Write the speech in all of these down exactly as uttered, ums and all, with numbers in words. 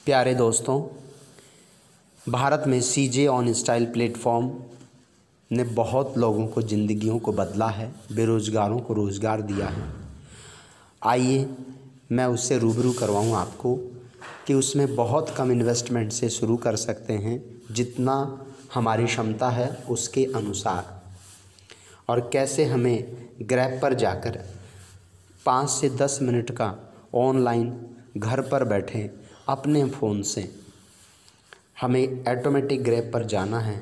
प्यारे दोस्तों, भारत में सीजे ऑन स्टाइल प्लेटफॉर्म ने बहुत लोगों को ज़िंदगियों को बदला है, बेरोज़गारों को रोज़गार दिया है। आइए मैं उससे रूबरू करवाऊँ आपको कि उसमें बहुत कम इन्वेस्टमेंट से शुरू कर सकते हैं, जितना हमारी क्षमता है उसके अनुसार, और कैसे हमें ग्रैब पर जाकर पाँच से दस मिनट का ऑनलाइन घर पर बैठे अपने फ़ोन से हमें ऑटोमेटिक ग्रैब पर जाना है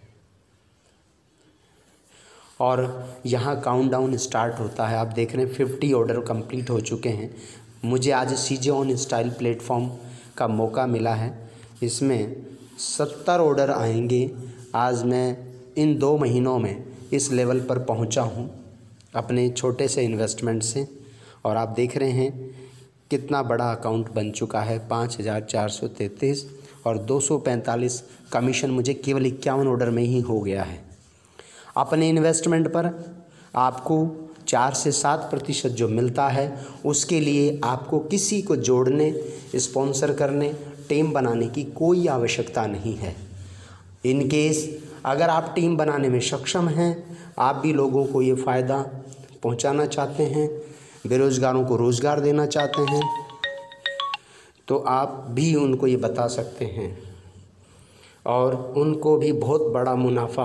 और यहाँ काउंटडाउन स्टार्ट होता है। आप देख रहे हैं फिफ्टी ऑर्डर कंप्लीट हो चुके हैं। मुझे आज सीजे ऑन स्टाइल प्लेटफॉर्म का मौका मिला है, इसमें सत्तर ऑर्डर आएंगे। आज मैं इन दो महीनों में इस लेवल पर पहुँचा हूँ अपने छोटे से इन्वेस्टमेंट से, और आप देख रहे हैं कितना बड़ा अकाउंट बन चुका है। पाँच हज़ार चार सौ तैंतीस और दो सौ पैंतालीस कमीशन मुझे केवल इक्यावन ऑर्डर में ही हो गया है। अपने इन्वेस्टमेंट पर आपको चार से सात प्रतिशत जो मिलता है, उसके लिए आपको किसी को जोड़ने, स्पॉन्सर करने, टीम बनाने की कोई आवश्यकता नहीं है। इन केस अगर आप टीम बनाने में सक्षम हैं, आप भी लोगों को ये फ़ायदा पहुंचाना चाहते हैं, बेरोज़गारों को रोज़गार देना चाहते हैं, तो आप भी उनको ये बता सकते हैं और उनको भी बहुत बड़ा मुनाफा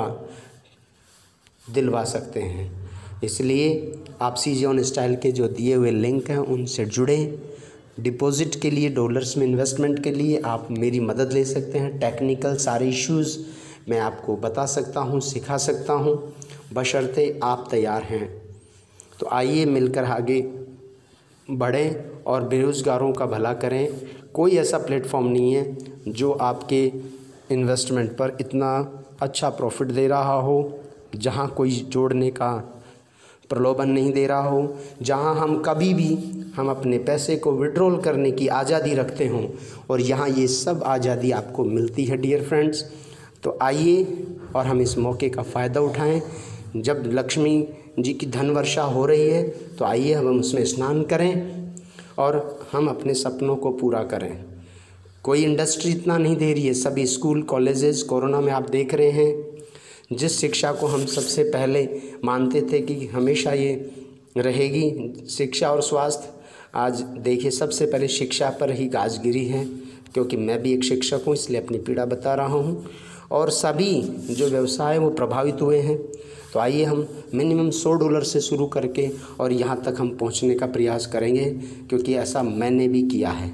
दिलवा सकते हैं। इसलिए आप सीजे ऑन स्टाइल के जो दिए हुए लिंक हैं उनसे जुड़ें। डिपॉजिट के लिए, डॉलर्स में इन्वेस्टमेंट के लिए आप मेरी मदद ले सकते हैं। टेक्निकल सारे इश्यूज़ मैं आपको बता सकता हूँ, सिखा सकता हूँ, बशर्ते आप तैयार हैं। तो आइए मिलकर आगे बढ़ें और बेरोज़गारों का भला करें। कोई ऐसा प्लेटफॉर्म नहीं है जो आपके इन्वेस्टमेंट पर इतना अच्छा प्रॉफिट दे रहा हो, जहां कोई जोड़ने का प्रलोभन नहीं दे रहा हो, जहां हम कभी भी हम अपने पैसे को विड्रॉल करने की आज़ादी रखते हों, और यहाँ ये सब आज़ादी आपको मिलती है डियर फ्रेंड्स। तो आइए और हम इस मौके का फ़ायदा उठाएं। जब लक्ष्मी जी की धन वर्षा हो रही है तो आइए हम उसमें स्नान करें और हम अपने सपनों को पूरा करें। कोई इंडस्ट्री इतना नहीं दे रही है। सभी स्कूल, कॉलेजेस कोरोना में आप देख रहे हैं, जिस शिक्षा को हम सबसे पहले मानते थे कि हमेशा ये रहेगी, शिक्षा और स्वास्थ्य, आज देखिए सबसे पहले शिक्षा पर ही गाज गिरी है। क्योंकि मैं भी एक शिक्षक हूँ, इसलिए अपनी पीड़ा बता रहा हूँ, और सभी जो व्यवसाय वो प्रभावित हुए हैं। तो आइए हम मिनिमम सौ डॉलर से शुरू करके और यहाँ तक हम पहुँचने का प्रयास करेंगे, क्योंकि ऐसा मैंने भी किया है।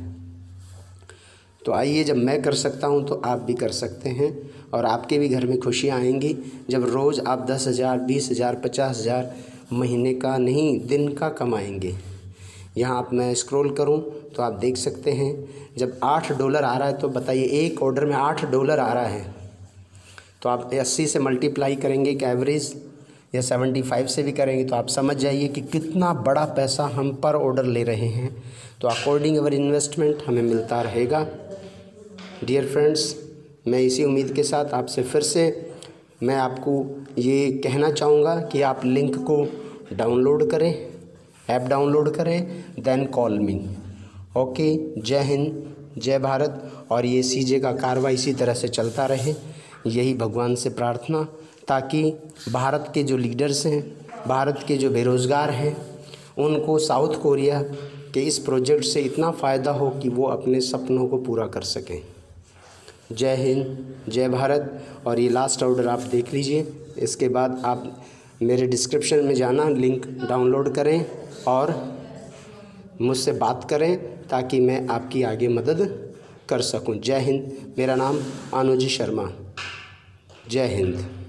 तो आइए, जब मैं कर सकता हूँ तो आप भी कर सकते हैं, और आपके भी घर में खुशियाँ आएंगी जब रोज़ आप दस हज़ार, बीस हज़ार, पचास हज़ार महीने का नहीं, दिन का कमाएंगे। यहाँ आप मैं स्क्रॉल करूँ तो आप देख सकते हैं, जब आठ डॉलर आ रहा है तो बताइए, एक ऑर्डर में आठ डॉलर आ रहा है, तो आप अस्सी से मल्टीप्लाई करेंगे कि एवरेज, या पचहत्तर से भी करेंगे, तो आप समझ जाइए कि कितना बड़ा पैसा हम पर ऑर्डर ले रहे हैं। तो अकॉर्डिंग अवर इन्वेस्टमेंट हमें मिलता रहेगा। डियर फ्रेंड्स, मैं इसी उम्मीद के साथ आपसे फिर से मैं आपको ये कहना चाहूँगा कि आप लिंक को डाउनलोड करें, ऐप डाउनलोड करें, देन कॉल मी। ओके, जय हिंद, जय भारत। और ये सीजे का कारवा इसी तरह से चलता रहे, यही भगवान से प्रार्थना, ताकि भारत के जो लीडर्स हैं, भारत के जो बेरोज़गार हैं, उनको साउथ कोरिया के इस प्रोजेक्ट से इतना फ़ायदा हो कि वो अपने सपनों को पूरा कर सकें। जय हिंद, जय भारत। और ये लास्ट ऑर्डर आप देख लीजिए, इसके बाद आप मेरे डिस्क्रिप्शन में जाना, लिंक डाउनलोड करें और मुझसे बात करें, ताकि मैं आपकी आगे मदद कर सकूं। जय हिंद। मेरा नाम अनुज शर्मा। जय हिंद।